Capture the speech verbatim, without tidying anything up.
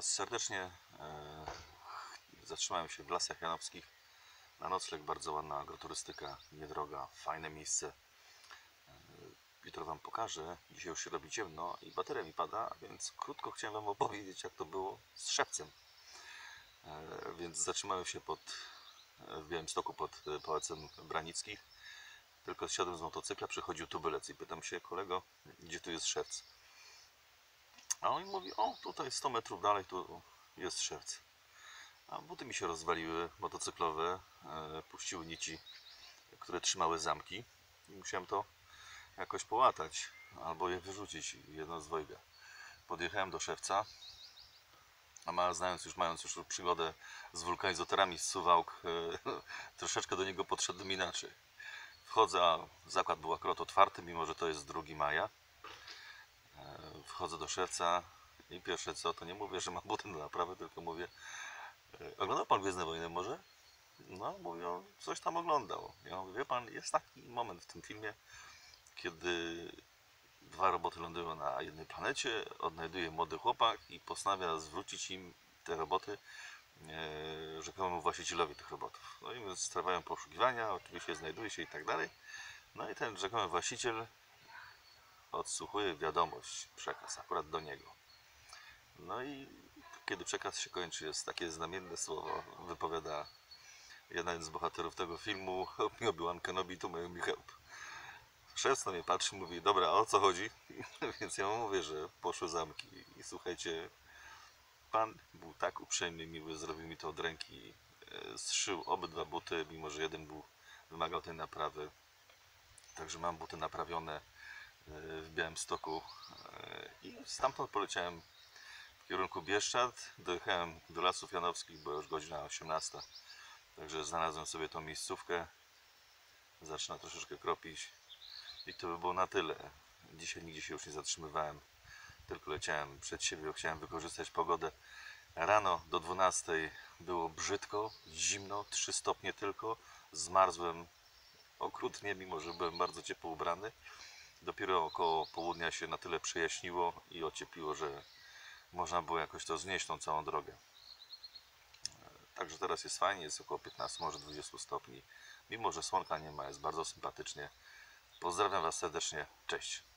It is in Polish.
Was serdecznie. E, zatrzymałem się w Lasach Janowskich na nocleg. Bardzo ładna agroturystyka, niedroga, fajne miejsce. E, jutro Wam pokażę. Dzisiaj już się robi ciemno i bateria mi pada, więc krótko chciałem Wam opowiedzieć, jak to było z szewcem. E, więc zatrzymałem się pod, w Białymstoku pod Pałacem Branickich. Tylko zsiadłem z motocykla, przychodził tubylec i pytam się: kolego, gdzie tu jest szewc? A on mówi: o, tutaj sto metrów dalej tu jest szewc. A buty mi się rozwaliły, motocyklowe, e, puściły nici, które trzymały zamki i musiałem to jakoś połatać albo je wyrzucić jedno z dwojga. Podjechałem do szewca, a ma, znając już, mając już przygodę z wulkanizatorami z Suwałk, e, troszeczkę do niego podszedłem inaczej. Wchodzę, a zakład był akurat otwarty, mimo że to jest drugiego maja. E, wchodzę do szewca i pierwsze co, to nie mówię, że mam buty do naprawy, tylko mówię: oglądał pan Gwiezdne Wojny może? No, mówią, coś tam oglądał. Ja mówię: wie pan, jest taki moment w tym filmie, kiedy dwa roboty lądują na jednej planecie, odnajduje młody chłopak i postanawia zwrócić im te roboty e, rzekomemu właścicielowi tych robotów. No i więc trwają poszukiwania, oczywiście znajduje się i tak dalej. No i ten rzekomy właściciel odsłuchuje wiadomość, przekaz akurat do niego. No i kiedy przekaz się kończy, jest takie znamienne słowo, wypowiada jeden z bohaterów tego filmu: Obi-Wan Kenobi, to may me help. Szef na mnie patrzy, mówi: dobra, a o co chodzi? Więc ja mu mówię, że poszły zamki. I słuchajcie, pan był tak uprzejmy, miły, zrobił mi to od ręki. Zszył obydwa buty, mimo że jeden był, wymagał tej naprawy. Także mam buty naprawione w Białymstoku. I stamtąd poleciałem w kierunku Bieszczad. Dojechałem do Lasów Janowskich, bo już godzina osiemnasta. Także znalazłem sobie tą miejscówkę. Zaczyna troszeczkę kropić. I to by było na tyle. Dzisiaj nigdzie się już nie zatrzymywałem. Tylko leciałem przed siebie, bo chciałem wykorzystać pogodę. Rano do dwunastej było brzydko, zimno, trzy stopnie tylko. Zmarzłem okrutnie, mimo że byłem bardzo ciepło ubrany. Dopiero około południa się na tyle przejaśniło i ociepliło, że można było jakoś to znieść, tą całą drogę. Także teraz jest fajnie, jest około piętnaście, może dwadzieścia stopni. Mimo że słonka nie ma, jest bardzo sympatycznie. Pozdrawiam Was serdecznie, cześć.